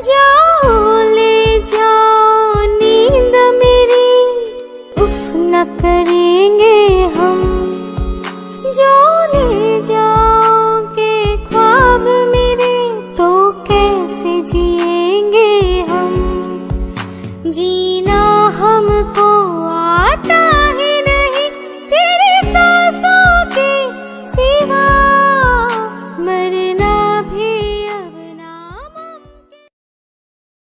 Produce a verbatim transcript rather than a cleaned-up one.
जाओ ले जाओ नींद मेरी, उफ न करेंगे हम। जो ले जाओगे ख्वाब मेरे, तो कैसे जिएंगे हम। जी